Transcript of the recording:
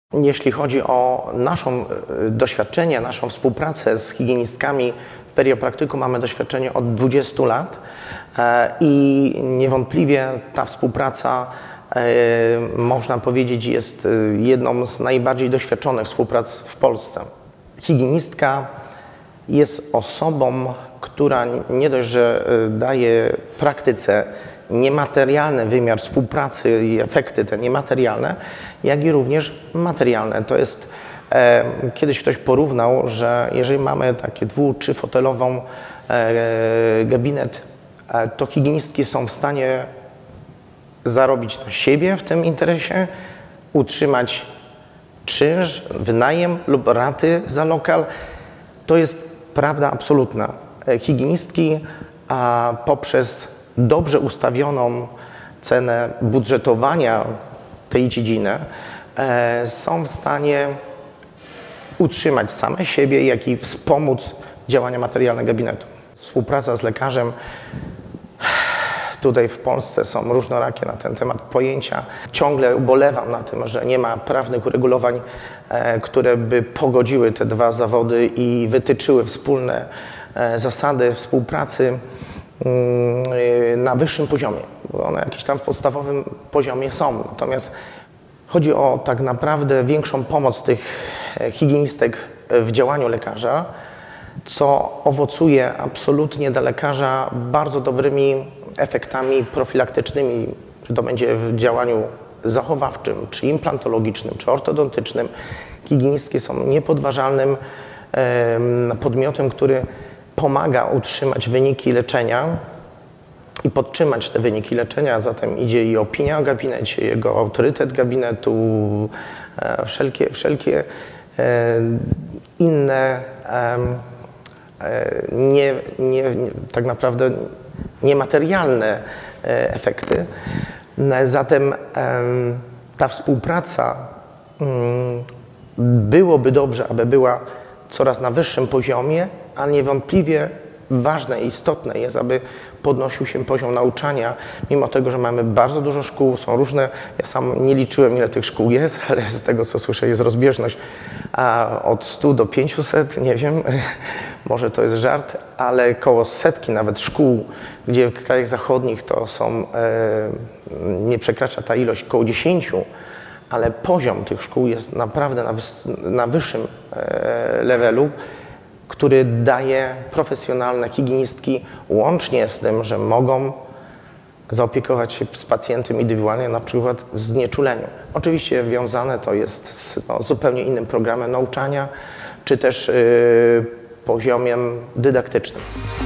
Jeśli chodzi o nasze doświadczenie, naszą współpracę z higienistkami w periopraktyku, mamy doświadczenie od 20 lat i niewątpliwie ta współpraca, można powiedzieć, jest jedną z najbardziej doświadczonych współprac w Polsce. Higienistka jest osobą, która nie dość, że daje praktyce niematerialny wymiar współpracy i efekty te niematerialne, jak i również materialne. To jest, kiedyś ktoś porównał, że jeżeli mamy takie 2- czy fotelową gabinet, to higienistki są w stanie zarobić na siebie w tym interesie, utrzymać czynsz, wynajem lub raty za lokal. To jest prawda absolutna. Higienistki poprzez dobrze ustawioną cenę budżetowania tej dziedziny są w stanie utrzymać same siebie, jak i wspomóc działania materialne gabinetu. Współpraca z lekarzem. Tutaj w Polsce są różnorakie na ten temat pojęcia. Ciągle ubolewam na tym, że nie ma prawnych uregulowań, które by pogodziły te dwa zawody i wytyczyły wspólne zasady współpracy na wyższym poziomie, bo one jakieś tam w podstawowym poziomie są. Natomiast chodzi o tak naprawdę większą pomoc tych higienistek w działaniu lekarza, co owocuje absolutnie dla lekarza bardzo dobrymi efektami profilaktycznymi, czy to będzie w działaniu zachowawczym, czy implantologicznym, czy ortodontycznym. Higienistki są niepodważalnym podmiotem, który pomaga utrzymać wyniki leczenia i podtrzymać te wyniki leczenia, a zatem idzie i opinia o gabinecie, jego autorytet gabinetu, wszelkie inne tak naprawdę niematerialne efekty. Zatem ta współpraca byłoby dobrze, aby była coraz na wyższym poziomie, ale niewątpliwie ważne i istotne jest, aby podnosił się poziom nauczania, mimo tego, że mamy bardzo dużo szkół, są różne, ja sam nie liczyłem, ile tych szkół jest, ale z tego, co słyszę, jest rozbieżność od 100 do 500, nie wiem, może to jest żart, ale koło setki nawet szkół, gdzie w krajach zachodnich to są, nie przekracza ta ilość koło 10, ale poziom tych szkół jest naprawdę na wyższym levelu, który daje profesjonalne higienistki łącznie z tym, że mogą zaopiekować się z pacjentem indywidualnie, na przykład w znieczuleniu. Oczywiście wiązane to jest z zupełnie innym programem nauczania, czy też poziomem dydaktycznym.